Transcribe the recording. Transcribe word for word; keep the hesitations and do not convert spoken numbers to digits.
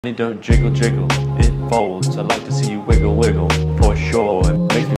Don't jiggle jiggle, it folds. I like to see you wiggle wiggle, for sure. It makes me